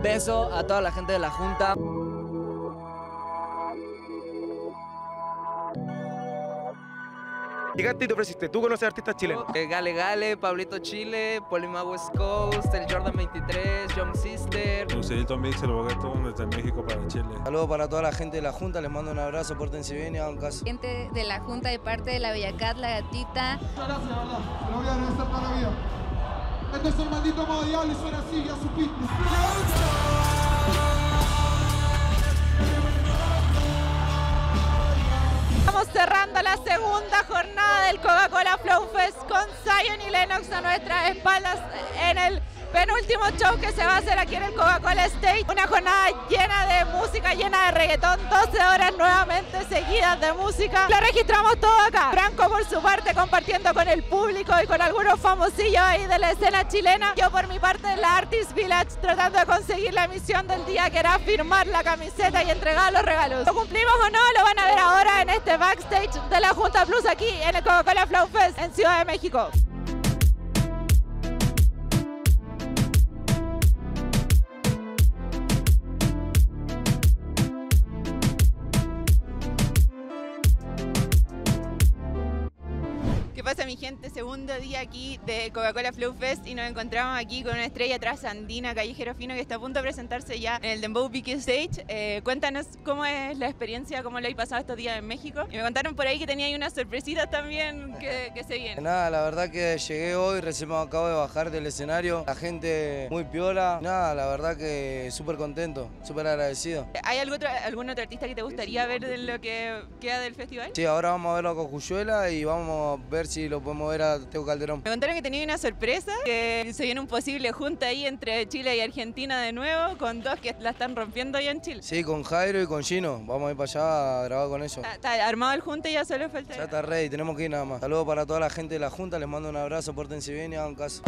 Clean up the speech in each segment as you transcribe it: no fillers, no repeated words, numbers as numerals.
beso a toda la gente de la Junta. Llegaste y te ofreciste. ¿Tú conoces artistas chilenos? Gale Gale, Pablito Chile, Polima West Coast, el Jordan 23, Young Sister. Lucerito Mix, el Bogueto, desde México para Chile. Saludos para toda la gente de la Junta, les mando un abrazo, pórtense bien y hagan caso. Gente de la Junta de parte de la Bellacat, la gatita. Muchas gracias, ¿verdad? Te lo voy a agradecer para la vida. Este es el maldito modo diablo y suena así, ya supiste. Estamos cerrando la segunda jornada del Coca-Cola Flow Fest con Zion y Lennox a nuestras espaldas en el penúltimo show que se va a hacer aquí en el Coca-Cola Stage. Una jornada llena de música, llena de reggaetón, 12 horas nuevamente seguidas de música. Lo registramos todo acá. Franco por su parte compartiendo con el público y con algunos famosillos ahí de la escena chilena. Yo por mi parte en la Artist Village tratando de conseguir la misión del día, que era firmar la camiseta y entregar los regalos. ¿Lo cumplimos o no? Lo van a ver ahora en este backstage de la Junta Plus aquí en el Coca-Cola Flow Fest en Ciudad de México. ¿Qué pasa, mi gente? Segundo día aquí de Coca-Cola Flow Fest y nos encontramos aquí con una estrella trasandina, Callejero Fino, que está a punto de presentarse ya en el Dembow Big Stage. Cuéntanos cómo es la experiencia, cómo lo hay pasado estos días en México. Y me contaron por ahí que tenía ahí unas sorpresitas también que se vienen. Nada, la verdad que llegué hoy, recién me acabo de bajar del escenario, la gente muy piola. Nada, la verdad que súper contento, súper agradecido. ¿Hay algún otro artista que te gustaría ver en lo que queda del festival? Sí, ahora vamos a ver a Cocuyuela y vamos a ver si lo podemos ver a Tego Calderón. Me contaron que tenía una sorpresa, que se viene un posible junta ahí entre Chile y Argentina de nuevo, con dos que la están rompiendo allá en Chile. Sí, con Jairo y con Gino, vamos a ir para allá a grabar con ellos. ¿Está armado el junta y ya solo falta? Ya está ready, tenemos que ir nada más. Saludos para toda la gente de la Junta, les mando un abrazo, pórtense bien y hagan caso.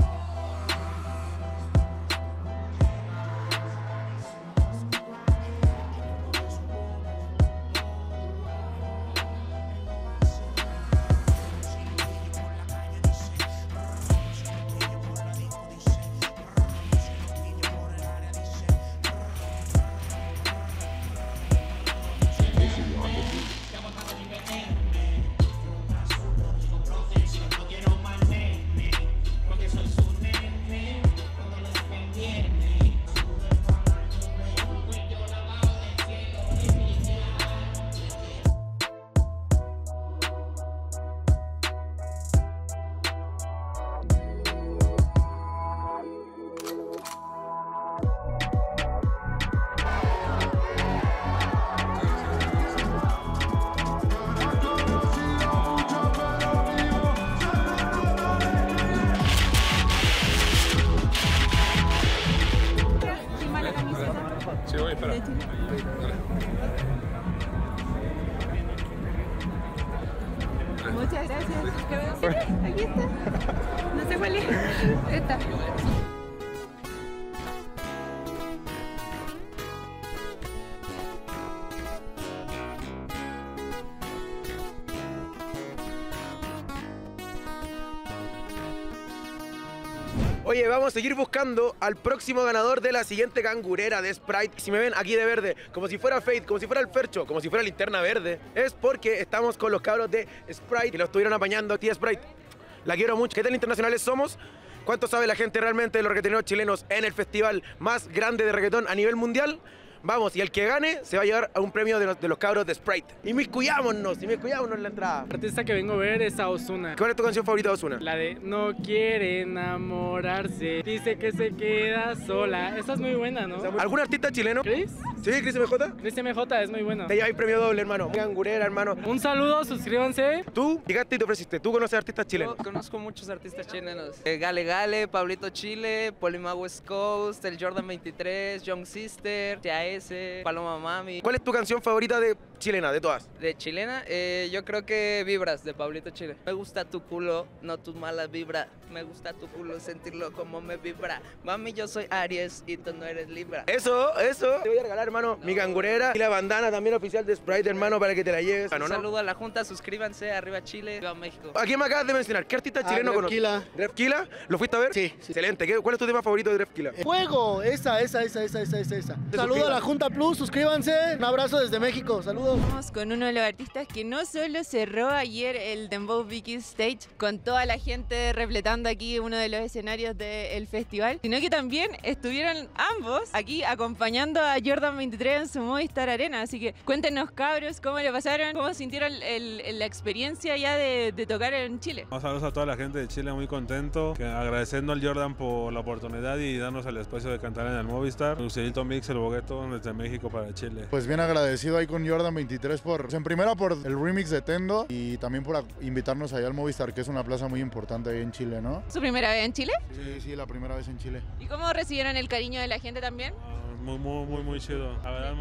Sí, voy, espera. Muchas gracias. Aquí está. No sé cuál es. Esta. Oye, vamos a seguir buscando al próximo ganador de la siguiente cangurera de Sprite. Si me ven aquí de verde, como si fuera Fate, como si fuera el Fercho, como si fuera Linterna Verde, es porque estamos con los cabros de Sprite, que lo estuvieron apañando. Tía Sprite, la quiero mucho. ¿Qué tan internacionales somos? ¿Cuánto sabe la gente realmente de los reggaetoneros chilenos en el festival más grande de reggaetón a nivel mundial? Vamos, y el que gane se va a llevar a un premio de los cabros de Sprite. Inmiscuyámonos en la entrada. El artista que vengo a ver es a Ozuna. ¿Cuál es tu canción favorita de Ozuna? La de No quiere enamorarse, dice que se queda sola. Esa es muy buena, ¿no? ¿Algún artista chileno? ¿Chris? Sí, Chris MJ. Chris MJ es muy bueno. Te lleváis premio doble, hermano. Cangurera, hermano. Un saludo, suscríbanse. Tú llegaste y te ofreciste. ¿Tú conoces artistas chilenos? Yo conozco muchos artistas chilenos. Gale Gale, Pablito Chile, Polima West Coast, el Jordan 23, Young Sister, TAS, Paloma Mami. ¿Cuál es tu canción favorita de chilena, de todas? De chilena, yo creo que Vibras, de Pablito Chile. Me gusta tu culo, no tu mala vibra. Me gusta tu culo, sentirlo como me vibra. Mami, yo soy Aries y tú no eres Libra. Eso. Te voy a regalar hermano, mi cangurera y la bandana también oficial de Sprite, hermano, para que te la lleves. Un saludo a la Junta, suscríbanse, arriba Chile, viva México. ¿A quién me acabas de mencionar? ¿Qué artista chileno conoces? Drefkila. ¿Lo fuiste a ver? Sí. Excelente. ¿Cuál es tu tema favorito de Drefkila? Juego, esa. Saludo a la Junta Plus, suscríbanse. Un abrazo desde México, saludos. Vamos con uno de los artistas que no solo cerró ayer el Dembow Vicky Stage con toda la gente repletando aquí uno de los escenarios del festival, sino que también estuvieron ambos aquí acompañando a Jordan 23 en su Movistar Arena. Así que cuéntenos, cabros, cómo le pasaron, cómo sintieron la experiencia ya de tocar en Chile. Saludos a toda la gente de Chile, muy contento, agradeciendo al Jordan por la oportunidad y darnos el espacio de cantar en el Movistar. Lucielito Mix, el Bogueto, desde México para Chile. Pues bien agradecido ahí con Jordan 23 en primera por el remix de Tendo y también por invitarnos allá al Movistar, que es una plaza muy importante ahí en Chile, ¿no? ¿Su primera vez en Chile? Sí, la primera vez en Chile. ¿Y cómo recibieron el cariño de la gente también? Muy chido. La verdad,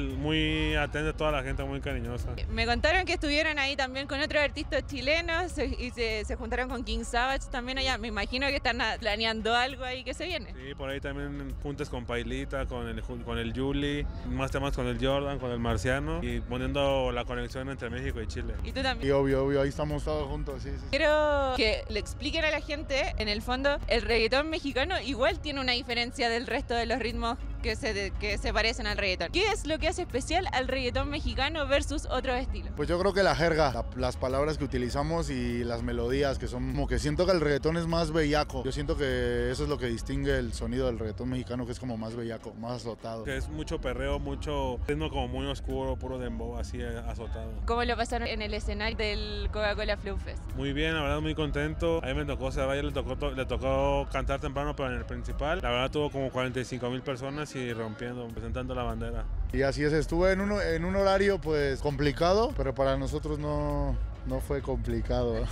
muy atenta a toda la gente, muy cariñosa. Me contaron que estuvieron ahí también con otros artistas chilenos y se juntaron con King Savage también allá. Me imagino que están planeando algo ahí que se viene. Sí, por ahí también juntas con Pailita, con el Juli, más temas con el Jordan, con el Marciano y poniendo la conexión entre México y Chile. ¿Y tú también? Y obvio, ahí estamos todos juntos, sí. Quiero que le expliquen a la gente, en el fondo, el reggaetón mexicano igual tiene una diferencia del resto de los ritmos que se parecen al reggaetón. ¿Qué es lo que hace especial al reggaetón mexicano versus otros estilos? Pues yo creo que la jerga, las palabras que utilizamos y las melodías, que son como que siento que el reggaetón es más bellaco. Yo siento que eso es lo que distingue el sonido del reggaetón mexicano, que es como más bellaco, más azotado. Que es mucho perreo, mucho ritmo como muy oscuro, puro dembow, así azotado. ¿Cómo lo pasaron en el escenario del Coca-Cola Flow Fest? Muy bien, la verdad muy contento. A mí me tocó cerrar, ayer le tocó cantar temprano, pero en el principal. La verdad tuvo como 45,000 personas y rompiendo, presentando la bandera. Y así es, estuve en un horario pues complicado, pero para nosotros no fue complicado.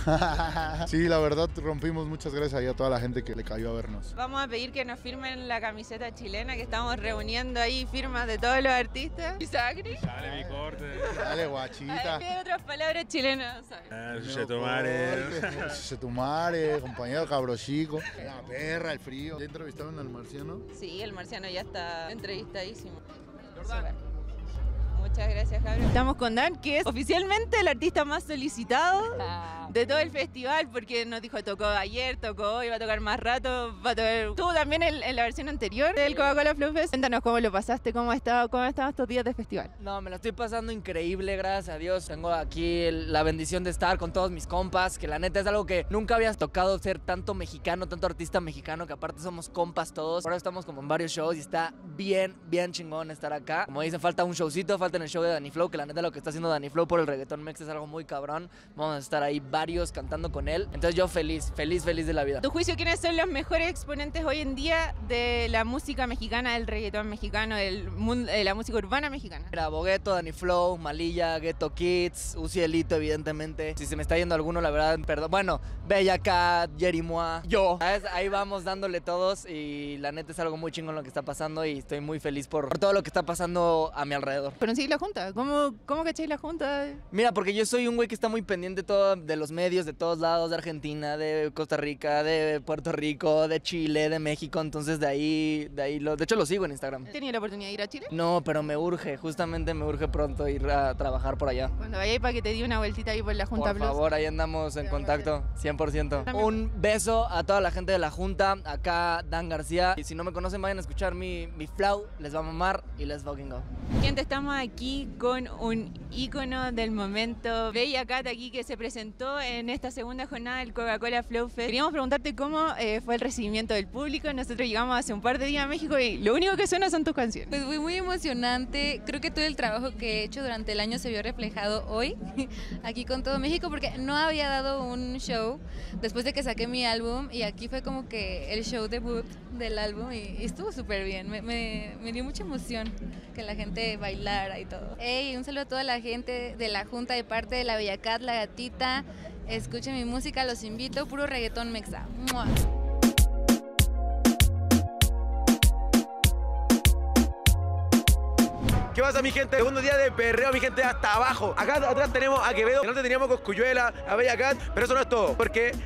Sí, la verdad rompimos. Muchas gracias ahí a toda la gente que le cayó a vernos. Vamos a pedir que nos firmen la camiseta chilena, que estamos reuniendo ahí firmas de todos los artistas. ¿Isagri? Dale mi corte. Dale guachita. ¿Qué otras palabras chilenas sabes? Chetumare, compañero cabro chico, la perra, el frío. ¿Ya entrevistaron al Marciano? Sí, el Marciano ya está entrevistadísimo. Muchas gracias, Gabriel. Estamos con Dan, que es oficialmente el artista más solicitado de todo el festival, porque nos dijo, tocó ayer, tocó hoy, va a tocar más rato, va a tocar... Estuvo también en la versión anterior del Coca-Cola Flow Fest. Cuéntanos cómo lo pasaste, cómo han estado estos días de festival. No, me lo estoy pasando increíble, gracias a Dios. Tengo aquí la bendición de estar con todos mis compas, que la neta es algo que nunca habías tocado, ser tanto mexicano, tanto artista mexicano, que aparte somos compas todos. Ahora estamos como en varios shows y está bien chingón estar acá. Como dicen, falta un showcito, falta en el show de Danny Flow, que la neta lo que está haciendo Danny Flow por el reggaetón mex es algo muy cabrón. Vamos a estar ahí varios cantando con él. Entonces yo feliz de la vida. ¿A tu juicio quiénes son los mejores exponentes hoy en día de la música mexicana, del reggaetón mexicano, de la música urbana mexicana? Mira, Bogueto, Danny Flow, Malilla, Ghetto Kids, Ucielito, evidentemente. Si se me está yendo alguno, la verdad, perdón. Bueno, Bella Cat, Jerimoa, yo. ¿Sabes? Ahí vamos dándole todos y la neta es algo muy chingón lo que está pasando y estoy muy feliz por todo lo que está pasando a mi alrededor. Pero sí, la Junta, ¿cómo cacháis la Junta? Mira, porque yo soy un güey que está muy pendiente todo de los medios, de todos lados, de Argentina, de Costa Rica, de Puerto Rico, de Chile, de México, entonces de ahí de hecho lo sigo en Instagram. ¿Tenía la oportunidad de ir a Chile? No, pero justamente me urge pronto ir a trabajar por allá. Cuando vayáis para que te di una vueltita ahí por la Junta Plus. Por favor, ahí andamos en contacto, 100%. También. Un beso a toda la gente de la Junta, acá Dan García. Y si no me conocen, vayan a escuchar mi flow, les va a mamar y let's fucking go. Gente, estamos aquí con un ícono del momento, Bella Cat, aquí que se presentó en esta segunda jornada del Coca-Cola Flow Fest. Queríamos preguntarte cómo fue el recibimiento del público. Nosotros llegamos hace un par de días a México y lo único que suena son tus canciones. Pues fue muy emocionante. Creo que todo el trabajo que he hecho durante el año se vio reflejado hoy aquí con todo México, porque no había dado un show después de que saqué mi álbum y aquí fue como que el show debut del álbum y estuvo súper bien. Me dio mucha emoción que la gente bailara y todo. Hey, un saludo a toda la gente de la Junta de parte de la Bella Cat, la gatita. Escuchen mi música, los invito, puro reggaetón mexa. ¡Mua! ¿Qué pasa, mi gente? Segundo día de perreo, mi gente, hasta abajo. Acá atrás tenemos a Quevedo, delante teníamos Cosculluela, a Bella Cat, pero eso no es todo, porque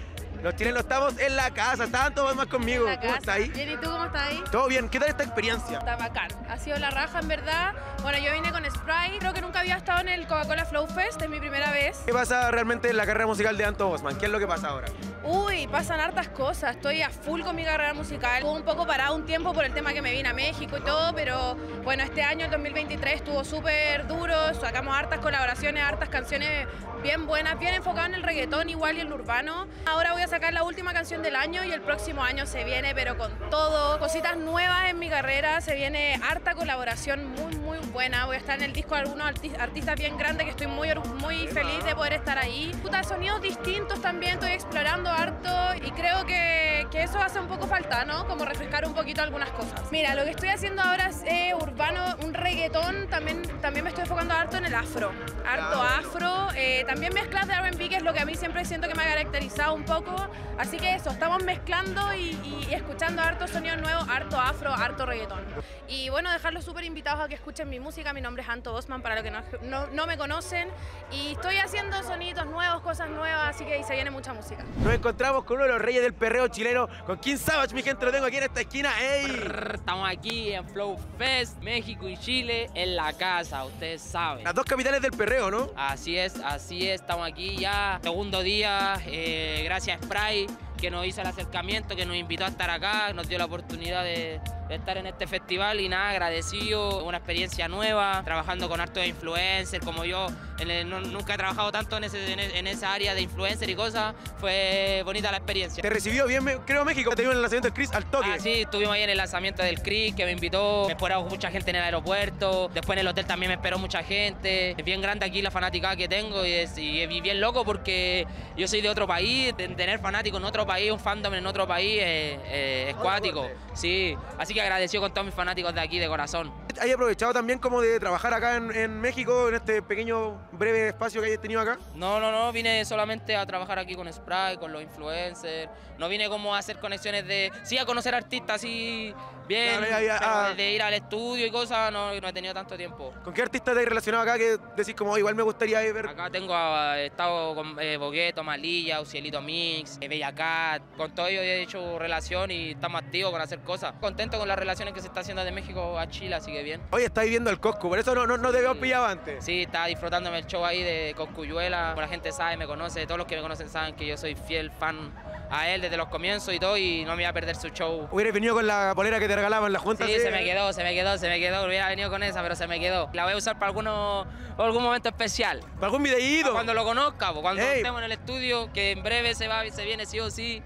Los chilenos estamos en la casa, estaban todos más conmigo. ¿Cómo estás ahí? Bien, ¿y tú cómo estás ahí? Todo bien, ¿qué tal esta experiencia? Está bacán, ha sido la raja en verdad. Bueno, yo vine con Sprite, creo que nunca había estado en el Coca-Cola Flow Fest, es mi primera vez. ¿Qué pasa realmente en la carrera musical de Anto Bosman? ¿Qué es lo que pasa ahora? Uy, pasan hartas cosas, estoy a full con mi carrera musical. Estuve un poco parado un tiempo por el tema que me vine a México y todo, pero bueno, este año, el 2023, estuvo súper duro, sacamos hartas colaboraciones, hartas canciones bien buenas, bien enfocadas en el reggaetón igual y el urbano. Ahora voy a sacar la última canción del año y el próximo año se viene, pero con todo, cositas nuevas en mi carrera, se viene harta colaboración muy buena. Voy a estar en el disco de algunos artistas bien grandes que estoy muy feliz de poder estar ahí. Puta, sonidos distintos también, estoy explorando harto y creo que eso hace un poco falta, ¿no? Como refrescar un poquito algunas cosas. Mira, lo que estoy haciendo ahora es urbano, un reggaetón, también me estoy enfocando harto en el afro. Harto afro, también mezclas de R&B, que es lo que a mí siempre siento que me ha caracterizado un poco. Así que eso, estamos mezclando y escuchando harto sonidos nuevos, harto afro, harto reggaetón. Y bueno, dejarlos súper invitados a que escuchen mi música. Mi nombre es Anto Bosman, para los que no me conocen. Y estoy haciendo sonidos nuevos, cosas nuevas, así que ahí se viene mucha música. Nos encontramos con uno de los reyes del perreo chileno, con King Savage, mi gente, lo tengo aquí en esta esquina. ¡Ey! Estamos aquí en Flow Fest, México y Chile, en la casa, ustedes saben. Las dos capitales del perreo, ¿no? Así es, estamos aquí ya, segundo día, gracias a Sprite, que nos hizo el acercamiento, que nos invitó a estar acá, nos dio la oportunidad de estar en este festival y nada, agradecido, una experiencia nueva, trabajando con hartos influencers, como yo nunca he trabajado tanto en esa área de influencer y cosas, fue bonita la experiencia. Te recibió bien, creo, México, te vio en el lanzamiento del Chris al toque. Ah, sí, estuvimos ahí en el lanzamiento del Chris, que me invitó, me esperó mucha gente en el aeropuerto, después en el hotel también me esperó mucha gente, es bien grande aquí la fanaticada que tengo y es bien loco porque yo soy de otro país, tener fanáticos en otro país, un fandom en otro país es cuático, sí, así que agradecido con todos mis fanáticos de aquí de corazón. ¿Hay aprovechado también como de trabajar acá en México, en este pequeño, breve espacio que hayas tenido acá? No, vine solamente a trabajar aquí con Sprite, con los influencers, no vine como a hacer conexiones sí, a conocer artistas así bien, pero de ir al estudio y cosas, no he tenido tanto tiempo. ¿Con qué artistas te has relacionado acá que decís como igual me gustaría ver? Acá he estado con Bogueto, Malilla, Ucielito Mix, Bella Cat, con todo ello he hecho relación y estamos activos con hacer cosas. Contento con las relaciones que se está haciendo de México a Chile, así que bien. Hoy estás viendo el Coscu, por eso no te veo pillado antes. Sí, estaba disfrutándome el show ahí de Coscuyuela, la gente sabe, me conoce, todos los que me conocen saben que yo soy fiel fan a él desde los comienzos y todo, y no me iba a perder su show. ¿Hubieras venido con la polera que te regalaban en la junta? Sí, se me quedó, hubiera venido con esa, pero se me quedó. La voy a usar para algún momento especial. ¿Para algún videíto? Cuando lo conozca, cuando estemos en el estudio, que en breve se viene sí o sí.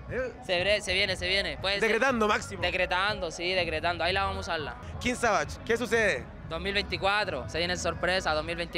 Se viene. Decretando máximo. Decretando, ahí la vamos a usarla. King Savage, ¿qué sucede? 2024, se viene sorpresa,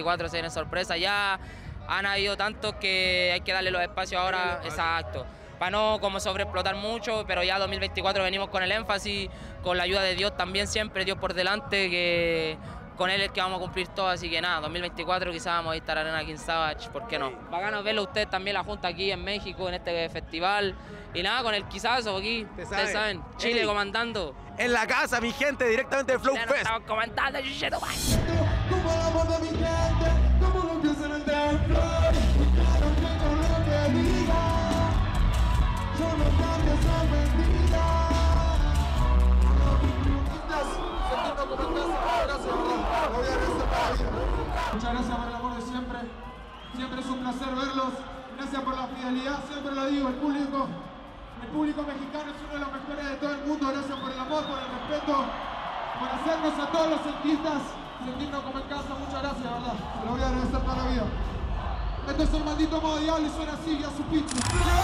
ya han habido tantos que hay que darle los espacios ahora, exacto. Para no como sobreexplotar mucho, pero ya 2024 venimos con el énfasis, con la ayuda de Dios también siempre, Dios por delante, que con él es que vamos a cumplir todo, así que nada, 2024 quizás vamos a estar en Arena King Savage, ¿por qué no? Bacano verlo a ustedes también la junta aquí en México, en este festival, y nada, con el quizazo aquí, ustedes saben, Chile comandando. En la casa, mi gente, directamente de Flow Fest. Estamos comandando, Chucheto, Como el amor de mi gente, como lo empieza en el templo. Con lo que diga, yo no cambio esa mentira. Sentiendo como en casa, gracias, ¿verdad? Lo voy a agradecer para la vida. Muchas gracias por el amor de siempre. Siempre es un placer verlos. Gracias por la fidelidad, siempre lo digo, el público mexicano es uno de los mejores de todo el mundo. Gracias por el amor, por el respeto, por hacernos a todos los artistas sentirnos como en casa. Muchas gracias, ¿verdad? Se lo voy a agradecer para la vida. Esto es el maldito modo diablo y suena así, ya supiste.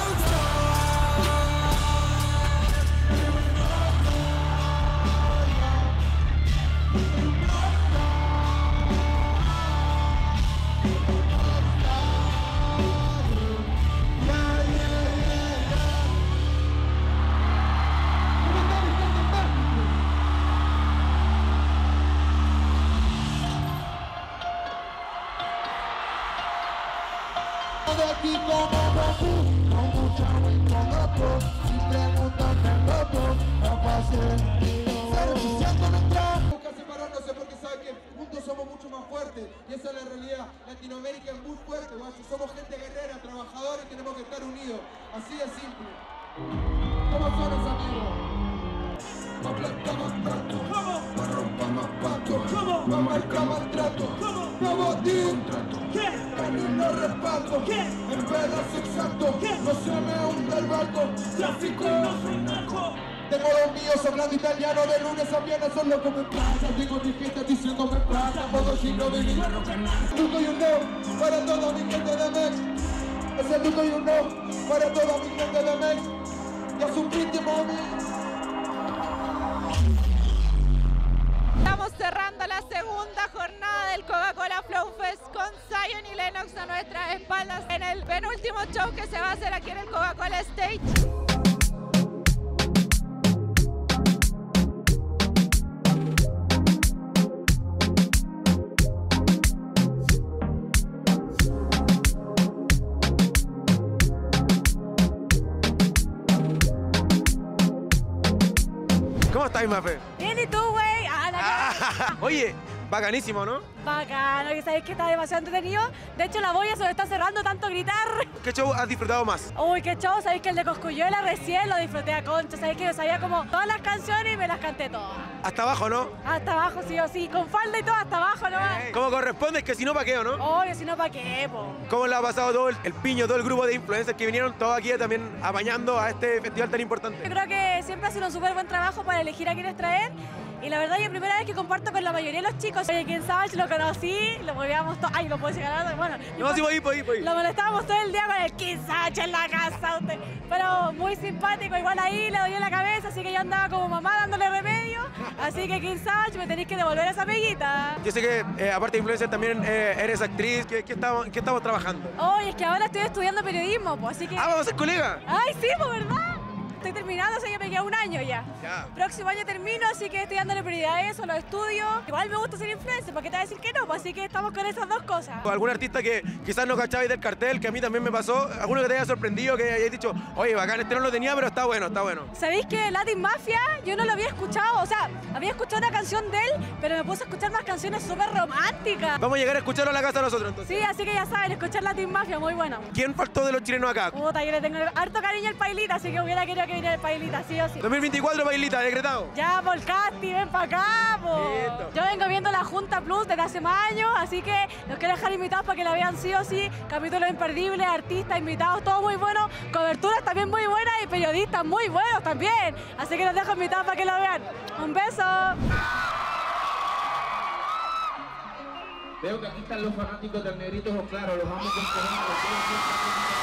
De aquí como Goku, con mucha win con otro, si preguntan el loco, no pase. Serviciando nuestra. Busca separarnos porque sabe que juntos somos mucho más fuertes, y esa es la realidad. Latinoamérica es muy fuerte, guacho. Somos gente guerrera, trabajadora y tenemos que estar unidos. Así de simple. ¿Cómo suenas, amigo? Más plata, más trato, más rompa, más pato, más marca, más trato, nuevo deal, en no respaldo, en pedazo exacto, no se me hunde el barco, tráfico y no soy narco. Tengo los míos hablando italiano de lunes a viernes, son lo que me pasa. Tengo mi gente diciéndome plata, modo chino de mi truco y un no, para toda mi gente de Mex. Ese truco y un no, para toda mi gente de Mex. Ya sufriste, mami. Estamos cerrando la segunda jornada del Coca-Cola Flow Fest con Zion y Lennox a nuestras espaldas en el penúltimo show que se va a hacer aquí en el Coca-Cola Stage. ¿Cómo estás, Mafe? Bien, ¿y tú, güey? Oye, bacanísimo, ¿no? Bacano, que sabéis que está demasiado entretenido. De hecho, la boya se lo está cerrando tanto gritar. ¿Qué show has disfrutado más? Uy, qué show, sabéis que el de Cosculluela recién lo disfruté a concha. Sabéis que yo sabía como todas las canciones y me las canté todas. Hasta abajo, ¿no? Hasta abajo, sí o sí, con falda y todo, hasta abajo nomás. ¿Cómo corresponde? Es que si no, ¿pa' qué, o no? Obvio, si no, ¿pa' qué, po? ¿Cómo le ha pasado todo el piño, todo el grupo de influencers que vinieron todos aquí también apañando a este festival tan importante? Yo creo que siempre ha sido un súper buen trabajo para elegir a quienes traer. Y la verdad, yo primera vez que comparto con la mayoría de los chicos. Oye, King Savage lo conocí, lo movíamos todo. Ay, no puedo llegar a... Bueno, no, sí, voy. Lo molestábamos todo el día con el King Savage en la casa. Pero muy simpático, igual ahí le doy en la cabeza, así que yo andaba como mamá dándole remedio. Así que King Savage, me tenéis que devolver esa amiguita. Yo sé que, aparte de influencer, también eres actriz. ¿Qué estamos trabajando? Oye, es que ahora estoy estudiando periodismo, pues, así que... Ah, ¿vamos a ser colegas? Ay, sí, pues, ¿verdad? Estoy terminando, o sea, ya me queda un año ya. Próximo año termino, así que estoy dándole prioridad a eso, los estudios. Igual me gusta ser influencer, ¿para qué te voy a decir que no? Pues así que estamos con esas dos cosas. ¿Algún artista que quizás no cachabais del cartel, que a mí también me pasó? ¿Alguno que te haya sorprendido, que hayáis dicho, oye, bacán, este no lo tenía, pero está bueno, está bueno? ¿Sabéis que Latin Mafia yo no lo había escuchado? O sea, había escuchado una canción de él, pero me puse a escuchar más canciones súper románticas. Vamos a llegar a escucharlo a la casa nosotros, entonces. Sí, así que ya saben, escuchar Latin Mafia, muy bueno. ¿Quién faltó de los chilenos acá? Puta, yo le tengo harto cariño al Pailita, así que hubiera querido que viniera el Pailita, sí o sí. 2024, Pailita, decretado. Ya, por Casti, ven para acá, po. Yo vengo viendo la Junta Plus desde hace más años, así que los quiero dejar invitados para que la vean sí o sí. Capítulos imperdibles, artistas invitados, todo muy bueno. Coberturas también muy buenas y periodistas muy buenos también. Así que los dejo invitados para que lo vean. Un beso. Veo que aquí están los fanáticos del Negrito Ojo Claro, los vamos a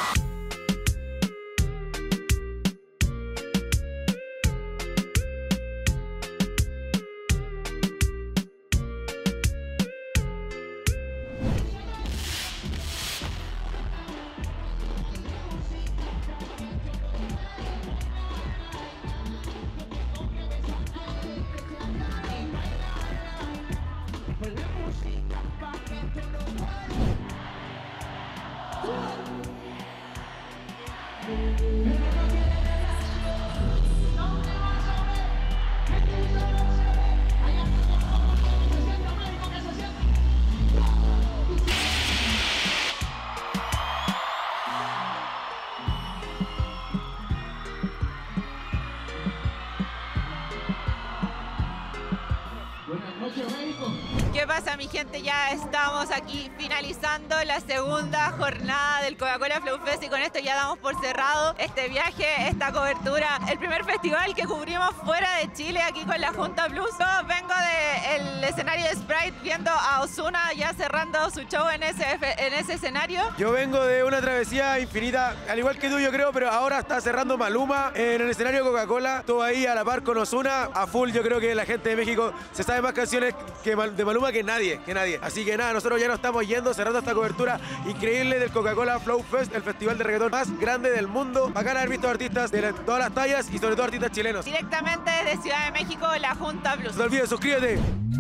¿Qué pasa, mi gente? Ya estamos aquí finalizando la segunda jornada del Coca-Cola Flow Fest y con esto ya damos por cerrado este viaje, esta cobertura, el primer festival que cubrimos fuera de Chile aquí con la Junta Plus. Yo vengo del escenario de Sprite viendo a Ozuna ya cerrando su show en ese escenario. Yo vengo de una travesía infinita, al igual que tú yo creo, pero ahora está cerrando Maluma en el escenario Coca-Cola. Todo ahí a la par con Ozuna, a full. Yo creo que la gente de México se sabe más canciones de Maluma que nadie. Así que nada, nosotros ya nos estamos yendo, cerrando esta cobertura increíble del Coca-Cola Flow Fest, el festival de reggaetón más grande del mundo. Bacán haber visto artistas de todas las tallas y sobre todo artistas chilenos. Directamente desde Ciudad de México, la Junta Plus. No te olvides, suscríbete.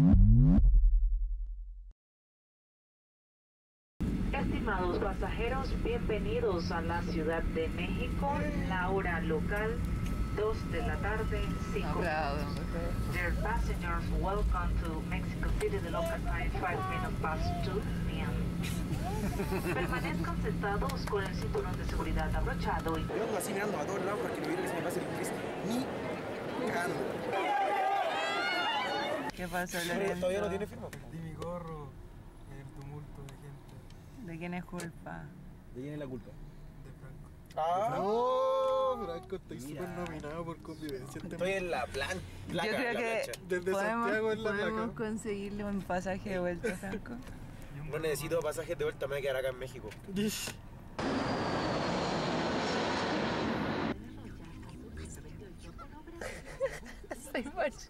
Estimados pasajeros, bienvenidos a la Ciudad de México, la hora local 2 de la tarde, 5. Dear passengers, welcome to Mexico City, the local time 5 minutes past 2 p.m. Permanezcan sentados con el cinturón de seguridad abrochado y... Yo ando así mirando a todos lados porque no quiero que se me pase el Chris ni cagando. ¿Qué pasó, Pero Lorenzo? todavía no tiene firma. Di mi gorro, el tumulto de gente. ¿De quién es culpa? ¿De quién es la culpa? De Franco. ¡Ah! Oh, Franco, estoy súper nominado por convivencia. Estoy en la placa. Yo creo que Desde Santiago en la podemos placa. conseguirle un pasaje de vuelta, Franco. No necesito pasajes de vuelta, me voy a quedar acá en México. Soy Marchi.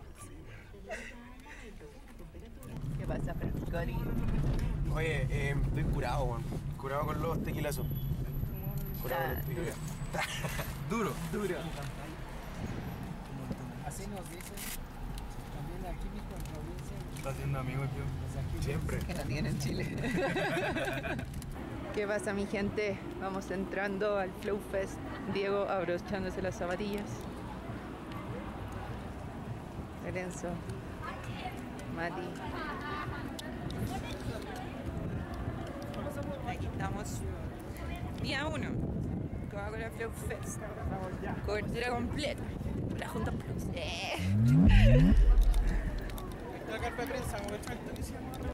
¿Qué pasa, Franco? Oye, estoy curado, weón. Curado con los tequilazos. Curado con los tequilazos. Duro. Así nos dicen. También aquí mismo en provincia. Está haciendo amigos yo. Siempre. Que no tienen Chile. ¿Qué pasa, mi gente? Vamos entrando al Flow Fest. Diego abrochándose las zapatillas. Lorenzo. Mati. Aquí estamos. Día 1. Coca-Cola Flow Fest. Cobertura completa. La Junta Plus.